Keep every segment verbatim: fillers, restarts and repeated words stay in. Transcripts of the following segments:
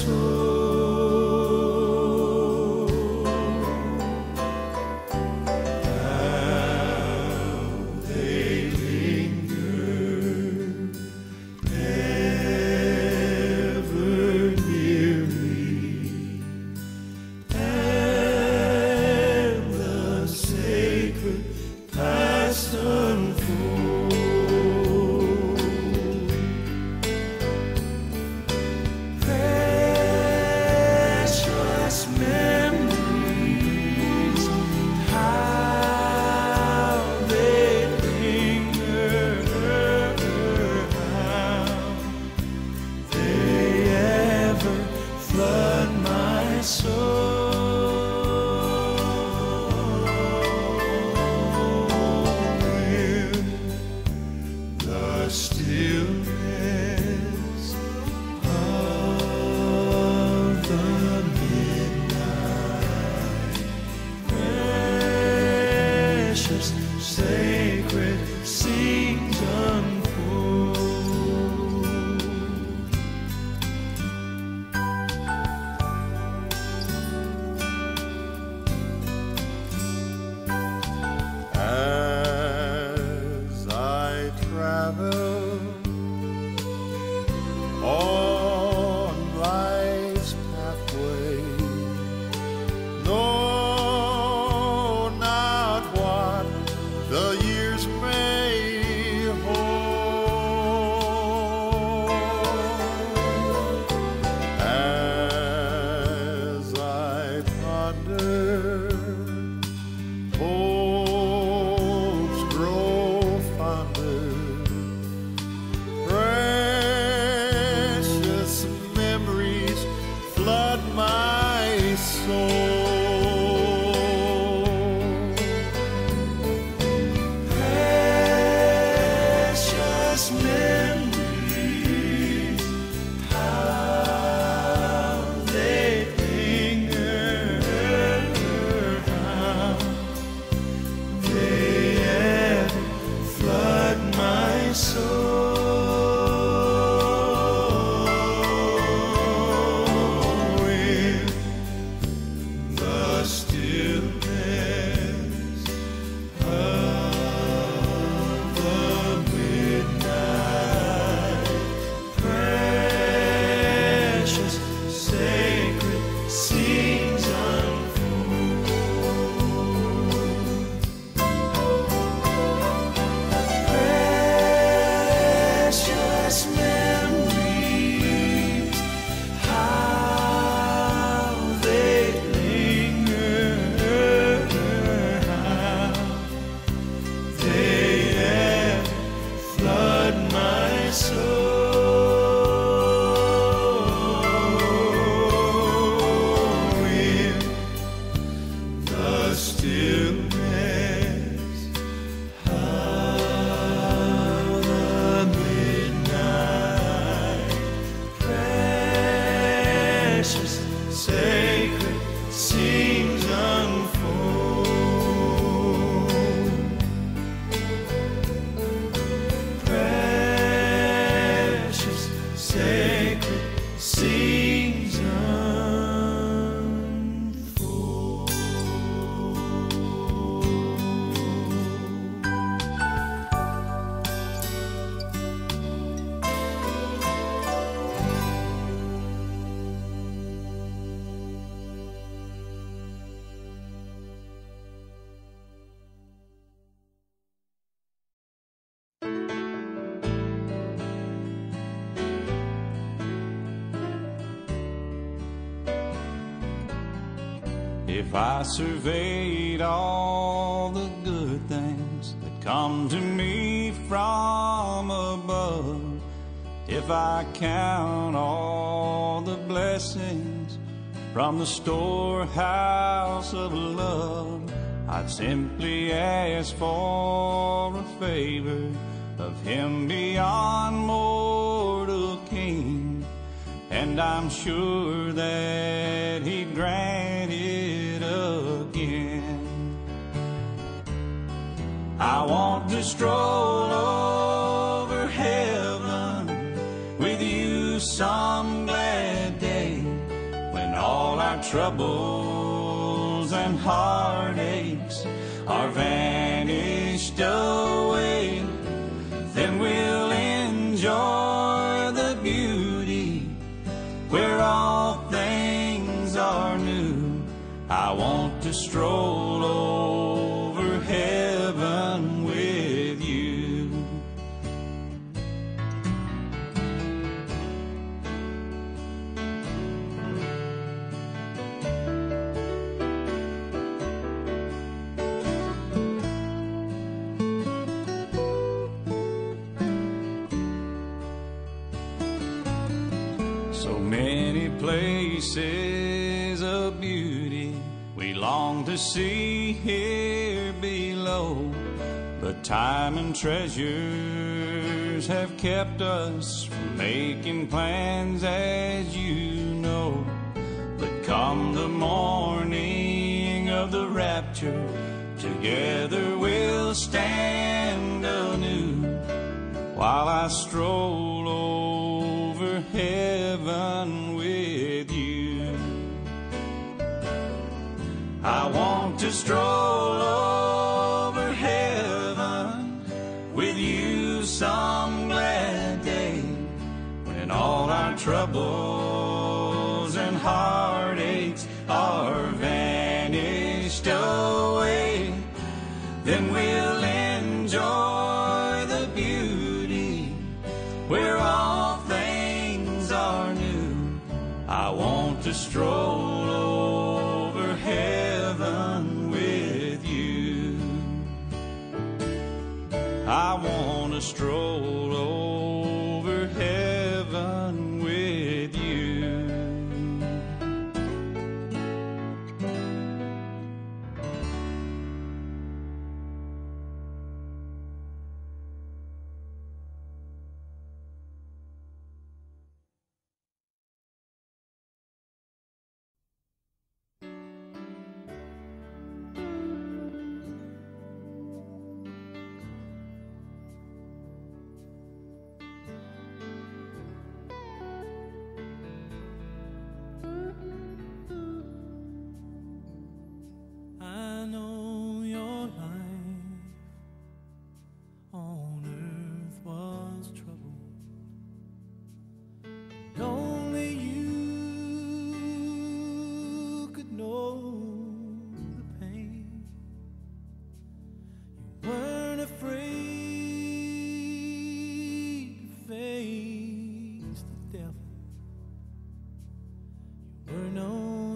If I surveyed all the good things that come to me from above, if I count all the blessings from the storehouse of love, I'd simply ask for a favor of Him beyond mortal king, and I'm sure that He'd grant it again. I want to stroll over heaven with you some glad day, troubles and heartaches are vanished away, then we'll enjoy the beauty where all things are new. I want to stroll over heaven with you. So many places of beauty we long to see here below, but time and treasures have kept us from making plans, as you know. But come the morning of the rapture, together we'll stand anew, while I stroll over heaven with you. I want to stroll over heaven with you some glad day, when all our troubles and heartaches are vanished away. Then we'll enjoy the beauty where all things are new. I want to stroll over heaven with you. I want to stroll over heaven with you. I know your life on earth was troubled, and only you could know the pain. You weren't afraid to face the devil. You were no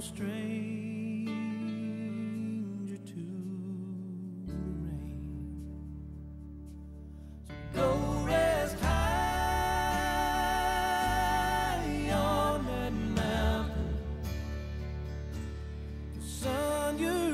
stranger to the rain. So go rest high on that mountain. The sun, your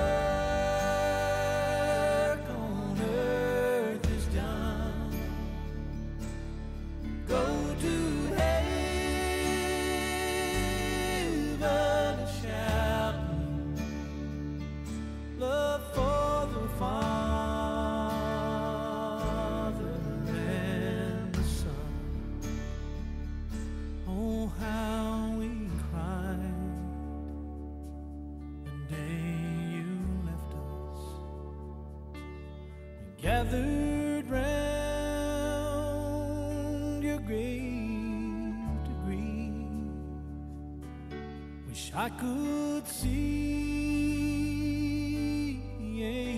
work on earth is done. Go to heaven a shouting, love for the Father and the Son. Oh, how we cried the day you left us. We gathered round your grave to grieve. Wish I could see